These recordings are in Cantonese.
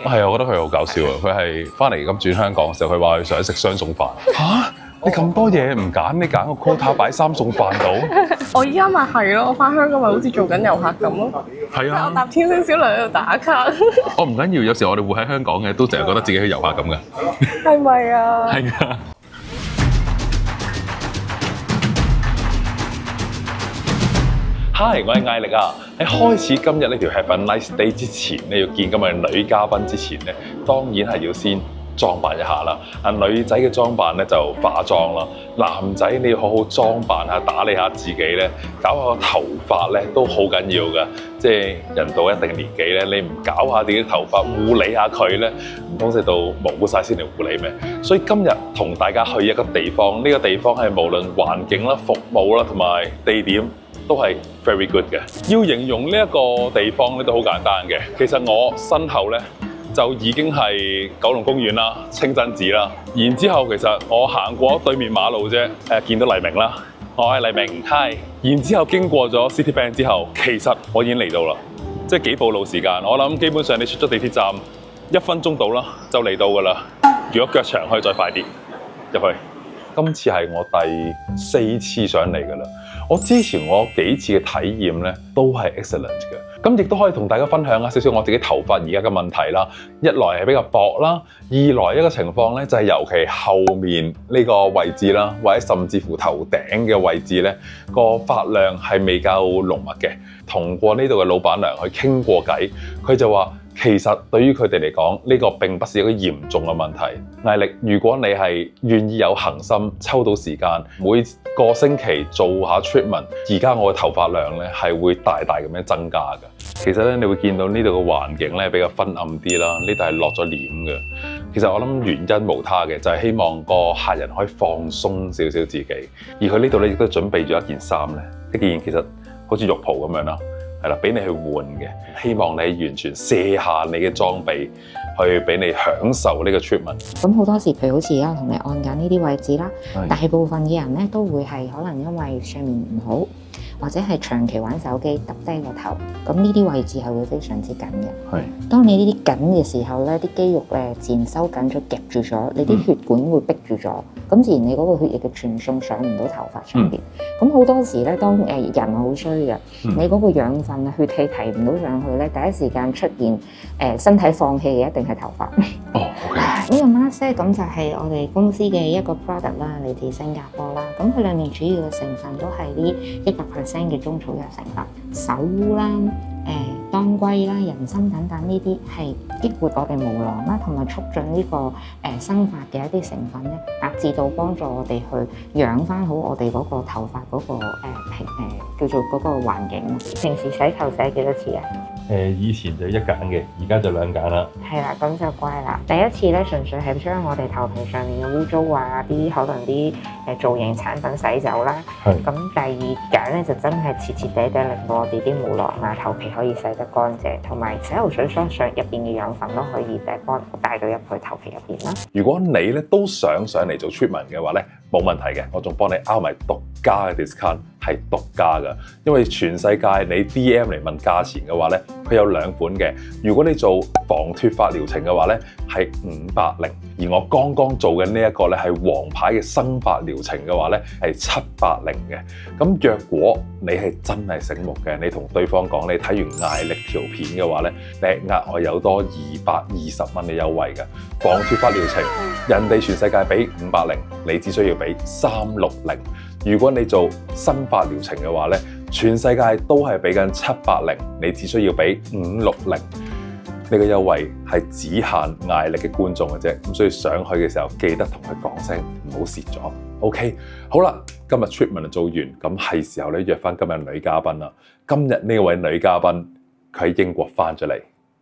係啊，我覺得佢好搞笑啊！佢係翻嚟咁轉香港嘅時候，佢話佢想食雙餸飯。嚇！你咁多嘢唔揀，你揀個 quota 擺3餸飯度？ 我依家咪係咯，我翻香港咪好似做緊遊客咁咯。 係即係我搭天星小輪喺度打卡。 我唔緊要，有時我哋會喺香港嘅，都成日覺得自己係遊客咁嘅。 係咪啊？ 係啊。Hi， 我係艾力啊！喺開始今日呢條 Have a nice day 之前，你要見今日嘅女嘉賓之前咧，當然係要先裝扮一下啦。女仔嘅裝扮咧就化妝啦，男仔你要好好裝扮下，打理下自己咧，搞下個頭髮咧都好緊要㗎。即係人到一定年紀咧，你唔搞下自己頭髮，護理下佢咧，唔通食到冇晒先嚟護理咩？所以今日同大家去一個地方，呢個地方係無論環境啦、服務啦同埋地點，都係 very good 嘅。要形容呢一個地方咧都好簡單嘅。其實我身後咧就已經係九龍公園啦、清真寺啦。然之後其實我行過對面馬路啫，見到黎明啦。我係黎明 ，hi。然之後經過咗 Citibank 之後，其實我已經嚟到啦。即係幾步路時間，我諗基本上你出咗地鐵站1分鐘到啦，就嚟到㗎啦。如果腳長可以再快啲入去。今次係我第4次上嚟㗎啦。我之前我幾次嘅體驗咧都係 excellent 嘅，咁亦都可以同大家分享少少我自己頭髮而家嘅問題啦。一來係比較薄啦，二來一個情況咧就係尤其後面呢個位置啦，或者甚至乎頭頂嘅位置咧個髮量係未夠濃密嘅。同過呢度嘅老闆娘去傾過偈，佢就話，其實對於佢哋嚟講，呢個並不是一個嚴重嘅問題。艾力，如果你係願意有恒心，抽到時間，每個星期做下 treatment， 而家我嘅頭髮量咧係會大大咁樣增加嘅。其實咧，你會見到呢度嘅環境咧比較昏暗啲啦，呢度係落咗簾嘅。其實我諗原因無他嘅，就係希望個客人可以放鬆少少自己。而佢呢度咧亦都準備咗一件衫咧，一件其實好似浴袍咁樣啦。係啦，俾你去換嘅，希望你完全卸下你嘅裝備，去俾你享受呢個 treatment。 咁好多時，譬如好似而家同你按緊呢啲位置啦，大部分嘅人咧都會係可能因為睡眠唔好，或者係長期玩手機耷低個頭，咁呢啲位置係會非常之緊嘅。係，當你呢啲緊嘅時候咧，啲肌肉自然收緊咗，夾住咗，你啲血管會逼住咗，咁自然你嗰個血液嘅傳送上唔到頭髮上邊。咁好多時咧，當人好衰嘅，你嗰個養分啊、血氣提唔到上去咧，第一時間出現身體放棄嘅一定係頭髮。 哦，OK。 呢個 mask 咧，咁就係我哋公司嘅一個 product 啦，嚟自新加坡啦。咁佢裡面主要嘅成分都係啲100%嘅中草藥成分，首烏啦、當歸啦、人參等等呢啲係激活我哋毛囊啦，同埋促進呢個生髮嘅一啲成分咧，達至到幫助我哋去養翻好我哋嗰個頭髮嗰個叫做嗰個環境。平時洗頭洗幾多次啊？ 以前就1間嘅，而家就2間啦。係啦，咁就乖啦。第一次咧，純粹係將我哋頭皮上面嘅污糟啊，啲可能啲造型產品洗走啦。係。咁第2間咧，就真係徹徹底底令到我哋啲毛囊啊、頭皮可以洗得乾淨，同埋洗頭水相上入邊嘅養分都可以幫帶到入去頭皮入邊啦。 如果你咧都想上嚟做 treatment 嘅話咧，冇問題嘅，我仲幫你 out 埋獨家嘅 discount， 係獨家㗎。因為全世界你 DM 嚟問價錢嘅話咧，佢有2款嘅。如果你做防脫髮療程嘅話咧，係500，而我剛剛做嘅呢一個咧係王牌嘅生髮療程嘅話咧係780嘅。咁若果你係真係醒目嘅，你同對方講你睇完艾力條片嘅話咧，你額外有多220蚊嘅優惠嘅。防脫髮療程，人哋全世界俾580，你只需要俾360。如果你做生髮療程嘅話咧，全世界都係俾緊780，你只需要俾560。呢個優惠係只限艾力嘅觀眾嘅啫，咁所以上去嘅時候記得同佢講聲，唔好蝕咗。OK， 好啦，今日 treatment 就做完，咁係時候咧約翻今日女嘉賓啦。今日呢位女嘉賓佢喺英國翻咗嚟。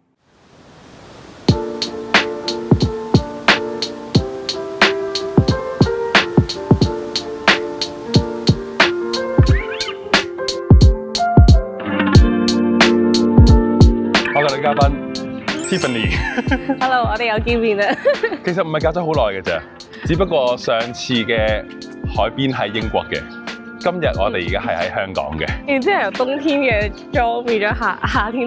好嘅，女嘉賓 Tiffany。Hello， 我哋又見面啦。 其實唔係隔咗好耐嘅啫，只不過上次嘅海邊係英國嘅，今日我哋而家係喺香港嘅。 然之後由冬天嘅妝變咗夏天 look。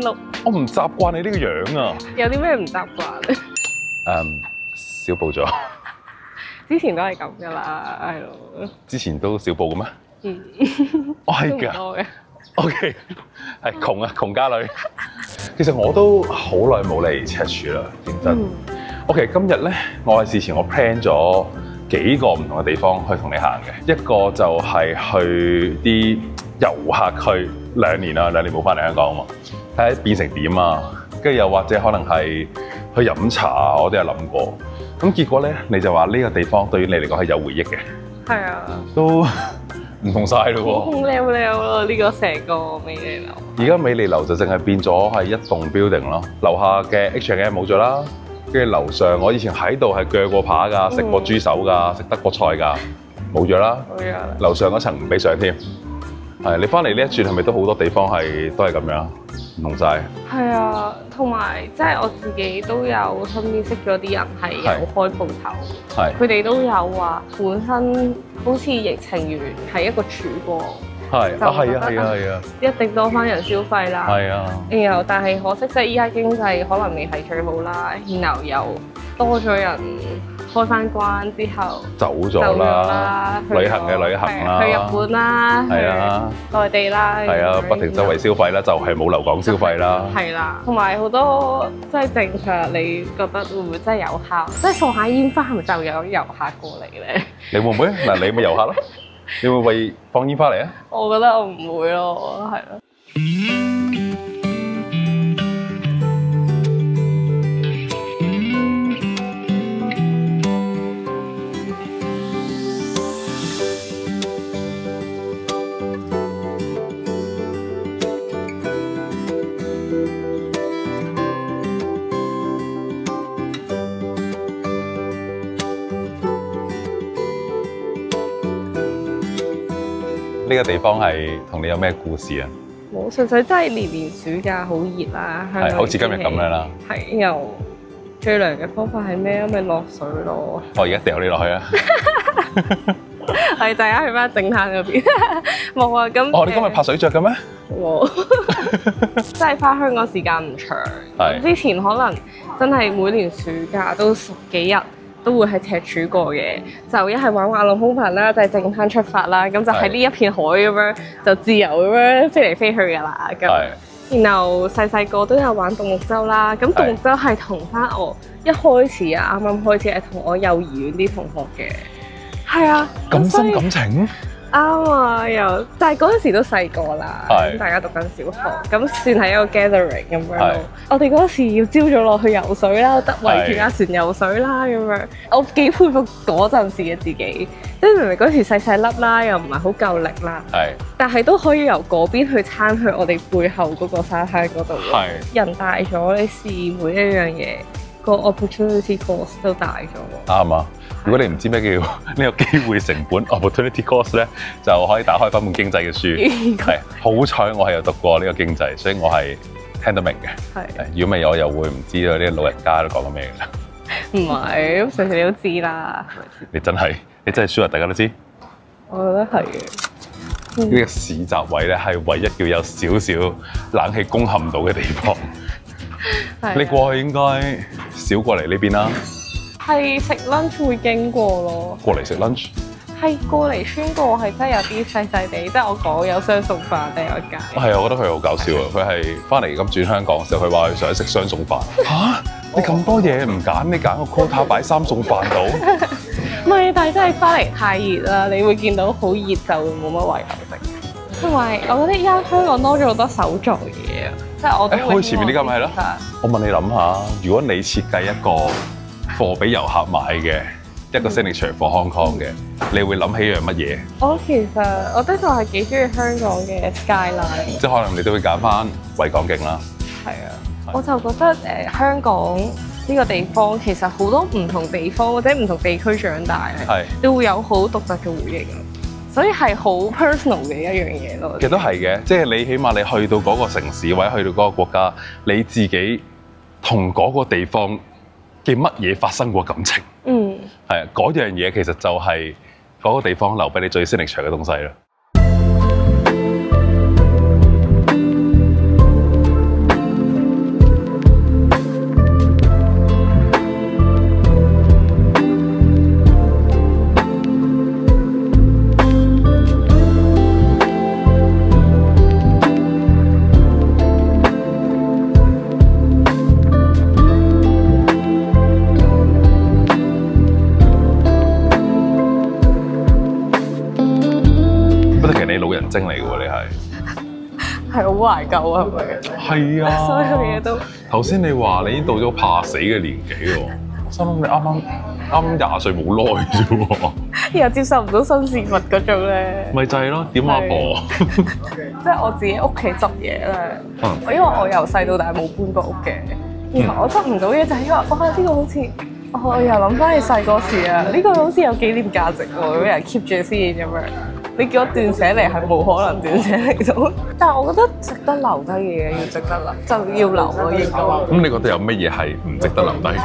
我唔習慣你呢個樣啊。 有啲咩唔習慣咧？ 少報咗。 之前都係咁噶啦，係咯。 之前都少報嘅咩？ 嗯， 哦，係都唔㗎。 多嘅。 OK，係窮啊，窮家女。其實我都好耐冇嚟赤柱啦，認真。OK，今日咧，我係事前我 plan 咗幾個唔同嘅地方去同你行嘅。一個就係去啲遊客區，2年冇翻嚟香港啊嘛，睇下變成點啊。跟住又或者可能係去飲茶，我都有諗過。咁結果咧，你就話呢個地方對於你嚟講係有回憶嘅。 係啊。 都唔同晒咯喎！ 空溜溜咯，呢個成個美利樓。 而家美利樓就淨係變咗係一棟 building 咯，樓下嘅 H&M 冇咗啦，跟住樓上我以前喺度係鋸過扒㗎，食過豬手㗎，食德國菜㗎，冇咗啦。 冇咗啦。 樓上嗰層唔俾上添。係你翻嚟呢一轉係咪都好多地方都係咁樣唔同晒？ 係啊，同埋即係我自己都有身邊識咗啲人係有開鋪頭， 係佢哋都有話本身好似疫情完係一個曙光， 係就覺得係啊， 一定多翻人消費啦。 係啊， 然後但係可惜即係依家經濟可能未係最好啦，然後又多咗人開翻關之後走咗啦，旅行嘅旅行啦， 去日本啦， 係啊， 去內地啦， 係啊，不停周圍消費啦，就係冇留港消費啦。 係啦，同埋好多即係政策，你覺得會唔會真係有效？即係放下煙花係咪就有遊客過嚟咧？ 你會唔會？嗱，你咪遊客咯，你會為放煙花嚟啊？ 我覺得我唔會咯，係咯。 呢個地方係同你有咩故事啊？ 冇，純粹真係年暑假好熱啦， 係好似今日咁樣啦。 係又最涼嘅方法係咩？咪落水咯。 我而家掉你落去啊！ 係大家去翻正灘嗰邊。冇啊，咁哦，你今日拍水著嘅咩？ 冇，真係翻香港時間唔長。 係之前可能真係每年暑假都10幾日。都會喺赤柱過嘅，就一係玩滑浪風帆啦，就係正灘出發啦，咁就喺呢一片海咁樣就自由咁樣飛嚟飛去㗎啦。咁，然後細個都有玩獨木舟啦，咁獨木舟係同翻我一開始啊，啱啱開始係同我幼兒園啲同學嘅，係啊， 咁深感情。 啱啊，又但係嗰陣時都細個啦，大家讀緊小學，咁算係一個 gathering 咁樣咯。我哋嗰時要朝早落去游水啦，圍住架船游水啦咁樣。我幾佩服嗰陣時嘅自己，即係明明嗰時細細粒啦，又唔係好夠力啦，但係都可以由嗰邊去撐去我哋背後嗰個沙灘嗰度。人大咗，你試每一樣嘢，個 opportunity cost 都大咗。 啱啊！如果你唔知咩叫呢個機會成本 opportunity cost 咧，就可以打開翻本經濟嘅書。係好彩我係有讀過呢個經濟，所以我係聽得明嘅。係，如果唔係我又會唔知道呢啲老人家都講緊咩嘅啦。 唔係，咁隨時你都知啦。 你真係 sure 大家都知？ 我覺得係嘅。 呢個市集位咧係唯一叫有少少冷氣攻陷到嘅地方。你過去應該少過嚟呢邊啦。 係食 lunch 會經過咯。 過嚟食 lunch？ 係過嚟穿過係真係有啲細細地，即係我講有雙餸飯定有一間。 係啊，我覺得佢好搞笑啊！佢係翻嚟咁轉香港嘅時候，佢話佢想食雙餸飯。嚇！你咁多嘢唔揀，你揀個 quota 擺3餸飯度？ 唔係，但係真係翻嚟太熱啦，你會見到好熱就會冇乜胃口食。同埋我覺得依家香港多咗好多手做嘢啊，即係我都開前面呢間咪係咯。我問你諗下，如果你設計一個貨俾遊客買嘅一個 signature for Hong Kong 嘅，你會諗起樣乜嘢？我其實我的確係幾中意香港嘅 skyline， 即係可能你都會揀翻維港景啦。 係啊，我就覺得香港呢個地方其實好多唔同地方或者唔同地區長大咧，你會有好獨特嘅回憶啊，所以係好 personal 嘅一樣嘢咯。其實都係嘅，即係你起碼你去到嗰個城市或者去到嗰個國家，你自己同嗰個地方嘅乜嘢發生過感情？係啊，嗰樣嘢其實就係嗰個地方留俾你最 signature 嘅東西啦。 精嚟嘅喎，你係。 係好懷舊啊，係咪？ 係啊， 所有嘢都。 頭先你話你已經到咗怕死嘅年紀喎，我心諗你啱20歲冇耐啫喎， 又接受唔到新事物嗰種咧。 咪就係咯，點阿婆？ 即係我自己屋企執嘢咧，因為我由細到大冇搬過屋嘅，然後我執唔到嘢就係因為哇呢個好似我又諗翻起細個時啊，呢個好似有紀念價值喎，有人 keep 住先咁樣。你叫我斷捨離係冇可能斷捨離到，但係我覺得值得留低嘅嘢要值得留，就要留咯應該。 咁你覺得有乜嘢係唔值得留低？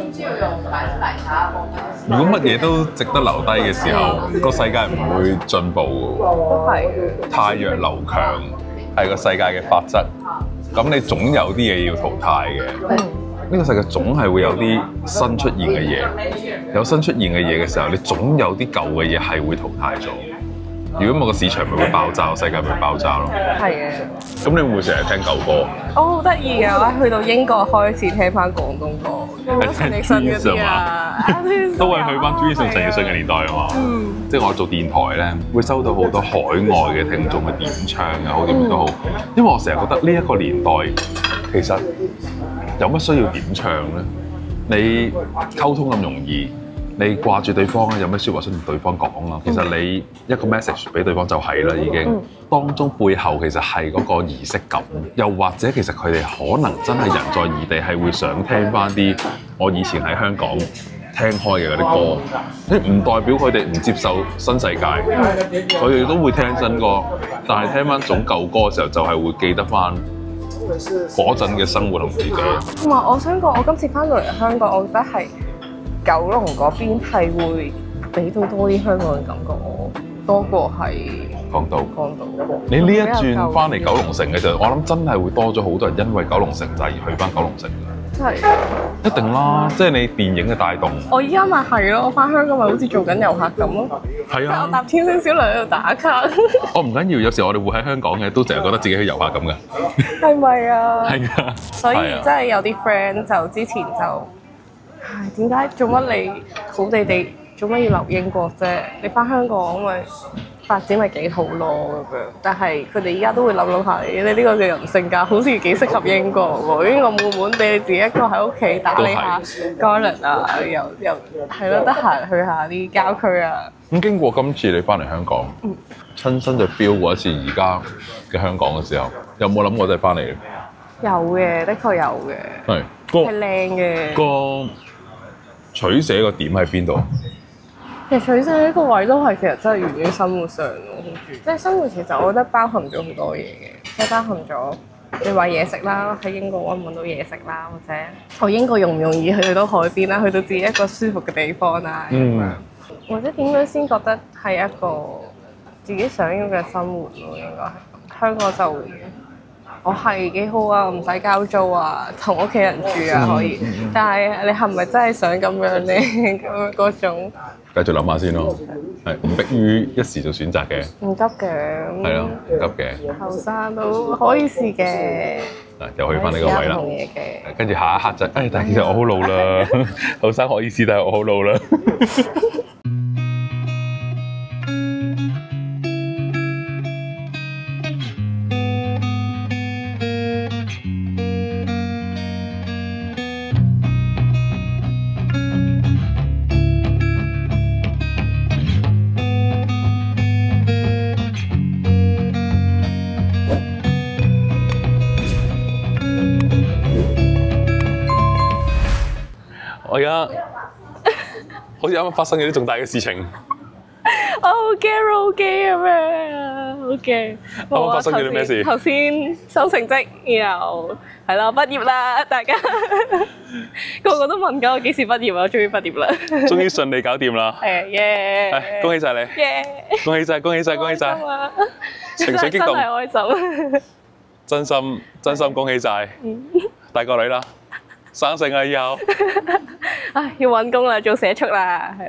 如果乜嘢都值得留低嘅時候，個世界唔會進步嘅喎。 都係。 汰弱留強係個世界嘅法則，咁你總有啲嘢要淘汰嘅。呢個世界總係會有啲新出現嘅嘢，有新出現嘅嘢嘅時候，你總有啲舊嘅嘢係會淘汰咗。如果冇個市場咪會爆炸，世界咪會爆炸咯。係嘅。咁你會唔會成日聽舊歌？ 我好得意嘅，我去到英國開始聽翻廣東歌，陳奕迅嗰啲啊， 都係去翻 Twins 陳奕迅嘅年代啊嘛。即係我做電台咧，會收到好多海外嘅聽眾嘅點唱啊，好點都好。因為我成日覺得呢一個年代其實有乜需要點唱咧？你溝通咁容易。你掛住對方有咩説話想同對方講啊？其實你一個 message 俾對方就係啦，已經。當中背後其實係嗰個儀式感，又或者其實佢哋可能真係人在異地，係會想聽翻啲我以前喺香港聽開嘅嗰啲歌。唔代表佢哋唔接受新世界，佢哋都會聽新歌，但係聽翻種舊歌嘅時候，就係會記得翻嗰陣嘅生活同自己。 同埋我想講，我今次翻到嚟香港，我覺得係。九龍嗰邊係會俾到多啲香港嘅感覺，多過係港島。 港島。 你呢一轉翻嚟九龍城嘅時候，我諗真係會多咗好多人因為九龍城就而去翻九龍城嘅。 係。 一定啦，即係你電影嘅帶動。 我依家咪係咯，我翻香港咪好似做緊遊客咁咯。 係啊。 我搭天星小輪喺度打卡。 我唔緊要，有時我哋會喺香港嘅，都淨係覺得自己係遊客咁嘅。 係咪啊？ 係啊。 所以真係有啲 friend 就之前就。唉，點解做乜你好地地做乜要留英國啫？你翻香港咪發展咪幾好咯咁樣。但係佢哋依家都會諗下，你呢個嘅人性格好似幾適合英國喎。英國悶悶地，你自己一個喺屋企打理下 garden 啊，又係咯，得閒去下啲郊區啊。 咁經過今次你翻嚟香港，親身就 feel 過一次而家嘅香港嘅時候，有冇諗過真係翻嚟？ 有嘅，的確有嘅。係。係靚嘅。個取捨個點喺邊度？ 其實取捨呢個位都係其實真係源於生活上咯，即係生活其實我覺得包含咗好多嘢嘅，即係包含咗你話嘢食啦，喺英國揾唔揾到嘢食啦，或者我英國容唔容易去到海邊啦，去到自己一個舒服嘅地方啊，或者點樣先覺得係一個自己想要嘅生活咯，應該係香港就。我係幾好啊，唔使交租啊，同屋企人住啊可以。但係你係咪真係想咁樣咧？咁嗰種繼續諗下先咯，係唔迫於一時做選擇嘅。 唔急嘅。係咯， 唔急嘅。 後生都可以試嘅。 又去翻呢個位啦。跟住下一刻就，但係其實我好老啦，後生可以試，但係我好老啦。我而家好似啱啱發生咗啲重大嘅事情。 我好驚，好驚咁樣，好驚。 啱啱發生咗啲咩事？ 頭先收成績，然後係啦，畢業啦，大家個個都問緊我幾時畢業啊！我終於畢業啦， 終於順利搞掂啦。 係耶！ 恭喜晒你！ 耶！ 恭喜晒！恭喜晒！恭喜晒！情緒激動， 真係開心。 真心恭喜晒！大個女啦！生性啦以後， 唉，要揾工啦，做社畜啦。